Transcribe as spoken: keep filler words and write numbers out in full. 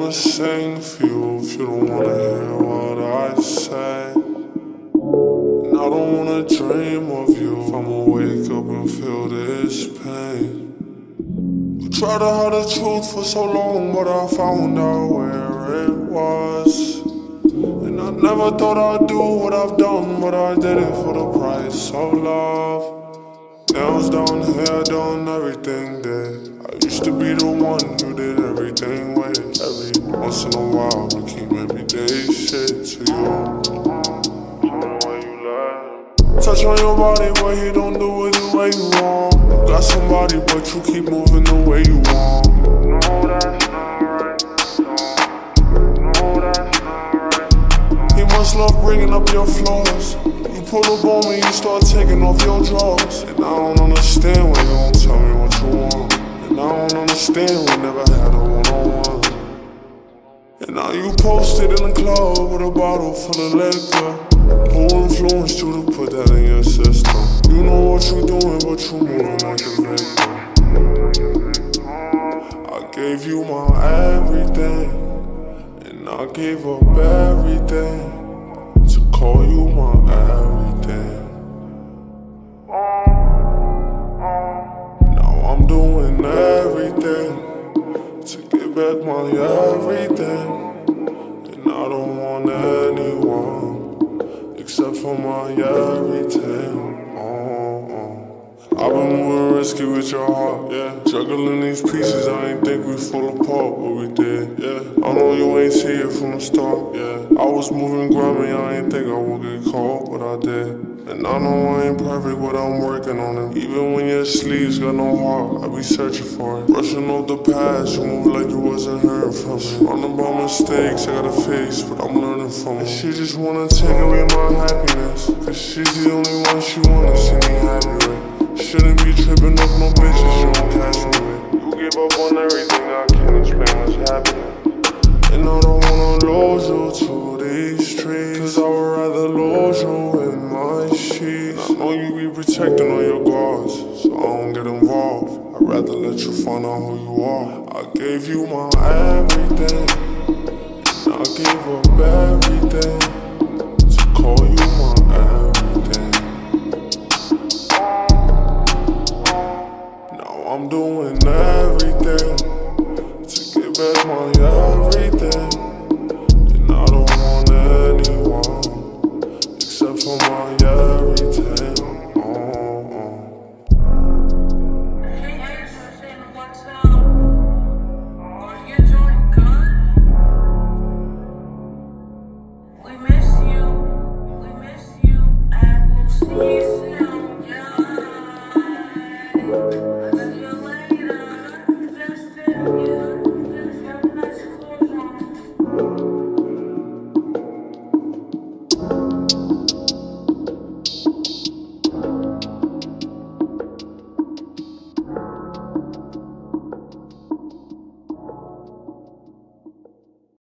wanna sing for you if you don't wanna hear what I say. And I don't wanna dream of you if I'ma wake up and feel this pain. You tried to hide the truth for so long, but I found out where it was. And I never thought I'd do what I've done, but I did it for the price of love. Nails done, hair done, everything did. I used to be the one you did everything with. Every once in a while, became everyday shit to you. Tell me why you lie. Touch on your body, but you don't do it the way you want. You got somebody, but you keep moving the way you want. No, that's not right. No, no, that's not right. He must love bringing up your flaws. You pull up on me, you start taking off your drawers. And I don't understand when you don't tell me what you want. And I don't understand we never had a one-on-one. And now you posted in the club with a bottle full of liquor. Who influenced you to put that in your system? You know what you're doing, but you're moving like a victim. I gave you my everything, and I gave up everything to call you my everything. Now I'm doing everything to get back my everything, and I don't want anyone except for my everything. Oh, oh. I've been moving risky with your heart, yeah. Juggling these pieces, I ain't think we fall apart, but we did, yeah. I know you ain't see it from the start, yeah. I was moving grimy, I ain't think I would get caught, but I did. And I know I ain't perfect, but I'm working on it. Even when your sleeves got no heart, I be searching for it. Brushing off the past, you move like you wasn't hearing from me. Running about mistakes, I got a face, but I'm learning from it. She just wanna take away my happiness, cause she's the only one she wanna see me happy with. Shouldn't be tripping off no bitches you don't catch me with. You gave up on everything, I can't explain what's happening. And I don't wanna lose you to these streets, cause I would rather lose you in my sheets. And I know you be protecting all your guards, so I don't get involved. I'd rather let you find out who you are. I gave you my everything, and I gave up everything to call you my everything. Now I'm doing everything to get back my everything, and I don't want anyone except for my everything. Oh, oh.